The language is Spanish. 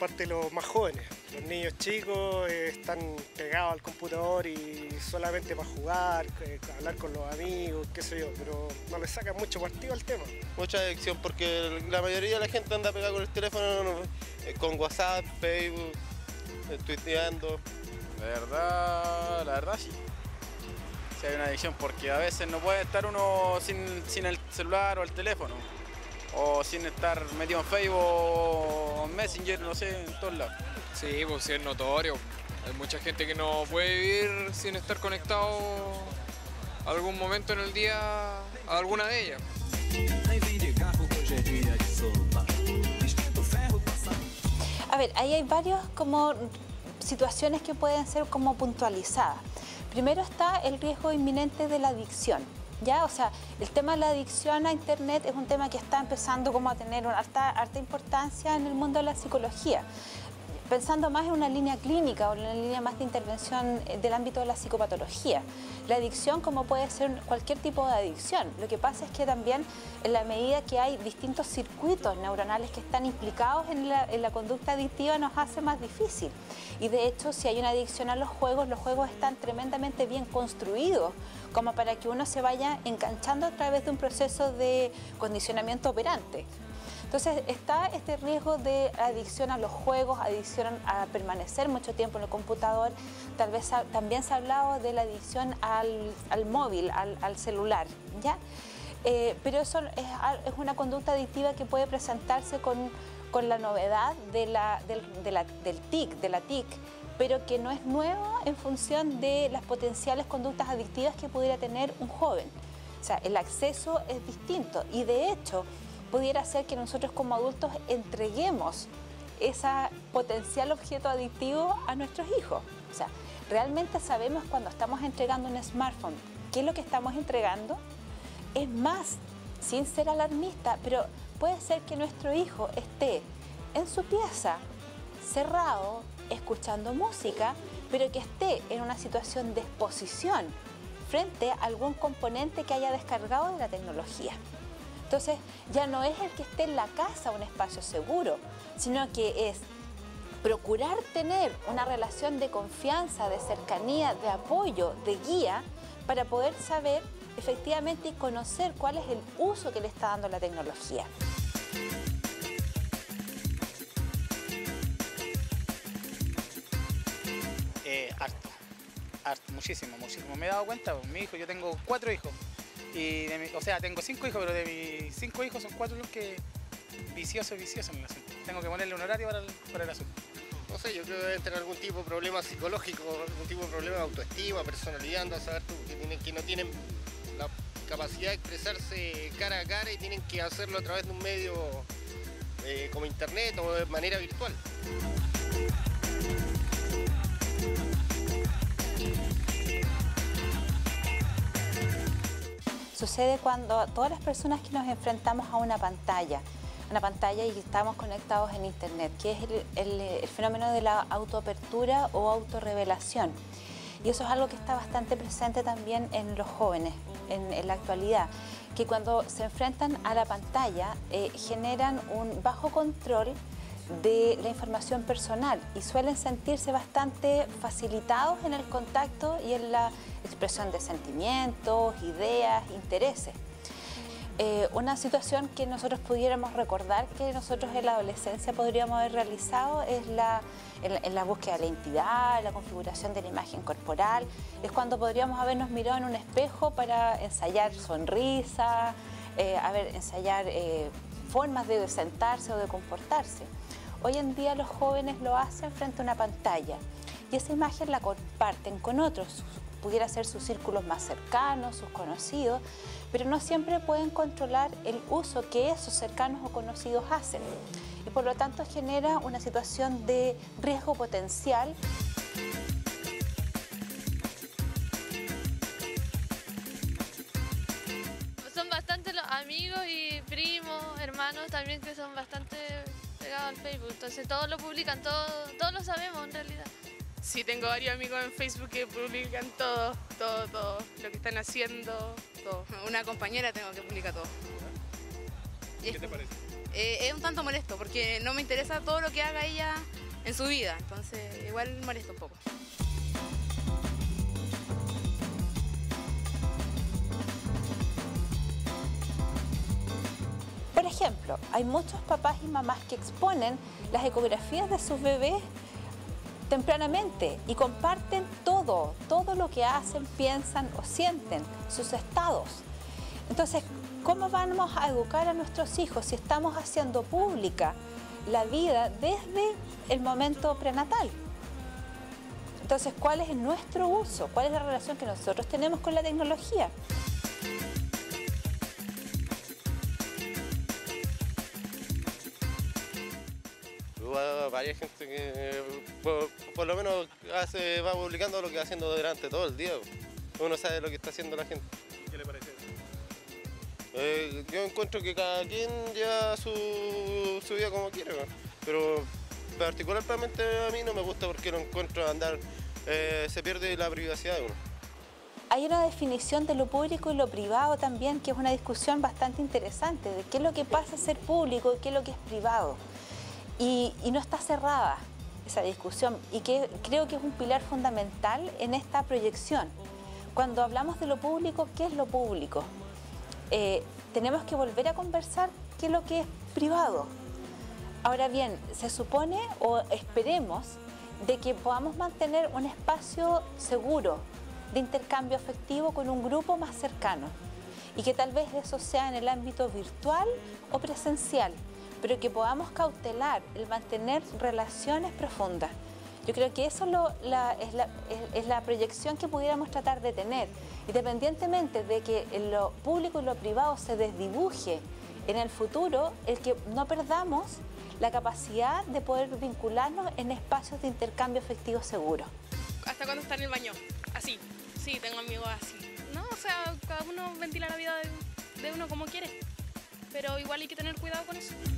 parte de los más jóvenes. Los niños chicos están pegados al computador y solamente para jugar, hablar con los amigos, qué sé yo, pero no le sacan mucho partido al tema. Mucha adicción porque la mayoría de la gente anda pegada con el teléfono, con WhatsApp, Facebook, tuiteando. La verdad sí. Sí hay una adicción porque a veces no puede estar uno sin el celular o el teléfono. O sin estar metido en Facebook o Messenger, no sé, en todos lados. Sí, pues sí es notorio. Hay mucha gente que no puede vivir sin estar conectado algún momento en el día a alguna de ellas. A ver, ahí hay varios como situaciones que pueden ser como puntualizadas. Primero está el riesgo inminente de la adicción. ¿Ya? O sea, el tema de la adicción a Internet es un tema que está empezando como a tener una harta importancia en el mundo de la psicología. Pensando más en una línea clínica o en una línea más de intervención del ámbito de la psicopatología. La adicción, como puede ser cualquier tipo de adicción, lo que pasa es que también en la medida que hay distintos circuitos neuronales que están implicados en la conducta adictiva nos hace más difícil. Y de hecho, si hay una adicción a los juegos están tremendamente bien construidos como para que uno se vaya enganchando a través de un proceso de condicionamiento operante. Entonces está este riesgo de adicción a los juegos, adicción a permanecer mucho tiempo en el computador. Tal vez también se ha hablado de la adicción al móvil, al celular, ¿ya? Pero eso es una conducta adictiva que puede presentarse con la novedad del TIC, de la TIC, pero que no es nueva en función de las potenciales conductas adictivas que pudiera tener un joven. O sea, el acceso es distinto y de hecho pudiera ser que nosotros como adultos entreguemos ese potencial objeto adictivo a nuestros hijos. O sea, realmente sabemos cuando estamos entregando un smartphone qué es lo que estamos entregando. Es más, sin ser alarmista, pero puede ser que nuestro hijo esté en su pieza, cerrado, escuchando música, pero que esté en una situación de exposición frente a algún componente que haya descargado de la tecnología. Entonces, ya no es el que esté en la casa un espacio seguro, sino que es procurar tener una relación de confianza, de cercanía, de apoyo, de guía, para poder saber efectivamente y conocer cuál es el uso que le está dando la tecnología. Harto, muchísimo. Me he dado cuenta, mi hijo, yo tengo 4 hijos. Y tengo 5 hijos, pero de mis 5 hijos son 4 los que viciosos en el asunto. Tengo que ponerle un horario para el asunto. No sé, yo creo que deben tener algún tipo de problema psicológico, algún tipo de problema de autoestima, personalidad, anda a saber tú, que no tienen la capacidad de expresarse cara a cara y tienen que hacerlo a través de un medio como internet o de manera virtual. Sucede cuando todas las personas que nos enfrentamos a una pantalla y estamos conectados en Internet, que es el fenómeno de la autoapertura o autorrevelación. Y eso es algo que está bastante presente también en los jóvenes en la actualidad, que cuando se enfrentan a la pantalla generan un bajo control de la información personal y suelen sentirse bastante facilitados en el contacto y en la expresión de sentimientos, ideas, intereses. Una situación que nosotros pudiéramos recordar que nosotros en la adolescencia podríamos haber realizado es en la búsqueda de la identidad, la configuración de la imagen corporal. Es cuando podríamos habernos mirado en un espejo para ensayar sonrisas, ensayar formas de sentarse o de comportarse. Hoy en día los jóvenes lo hacen frente a una pantalla y esa imagen la comparten con otros, pudiera ser sus círculos más cercanos, sus conocidos, pero no siempre pueden controlar el uso que esos cercanos o conocidos hacen y por lo tanto genera una situación de riesgo potencial. Son bastante los amigos y primos, hermanos también que son bastante pegados al Facebook, entonces todos lo publican, todos lo sabemos en realidad. Sí, tengo varios amigos en Facebook que publican todo, lo que están haciendo, todo. Una compañera tengo que publicar todo. ¿Qué te parece? Es un tanto molesto porque no me interesa todo lo que haga ella en su vida, entonces igual molesta un poco. Por ejemplo, hay muchos papás y mamás que exponen las ecografías de sus bebés tempranamente y comparten todo lo que hacen, piensan o sienten, sus estados. Entonces, ¿cómo vamos a educar a nuestros hijos si estamos haciendo pública la vida desde el momento prenatal? Entonces, ¿cuál es nuestro uso? ¿Cuál es la relación que nosotros tenemos con la tecnología? Varias gente que por lo menos va publicando lo que va haciendo durante todo el día. Uno sabe lo que está haciendo la gente. ¿Qué le parece eso? Yo encuentro que cada quien lleva su vida como quiere, pero particularmente a mí no me gusta porque lo encuentro andar, se pierde la privacidad de uno. Hay una definición de lo público y lo privado también, que es una discusión bastante interesante, de qué es lo que pasa a ser público y qué es lo que es privado. Y no está cerrada esa discusión y que creo que es un pilar fundamental en esta proyección. Cuando hablamos de lo público, ¿qué es lo público? Tenemos que volver a conversar qué es lo que es privado. Ahora bien, se supone o esperemos de que podamos mantener un espacio seguro de intercambio afectivo con un grupo más cercano y que tal vez eso sea en el ámbito virtual o presencial, pero que podamos cautelar el mantener relaciones profundas. Yo creo que eso es la proyección que pudiéramos tratar de tener, independientemente de que lo público y lo privado se desdibuje en el futuro, el que no perdamos la capacidad de poder vincularnos en espacios de intercambio afectivo seguro. ¿Hasta cuándo está en el baño? Así. Sí, tengo amigos así. No, o sea, cada uno ventila la vida de uno como quiere, pero igual hay que tener cuidado con eso.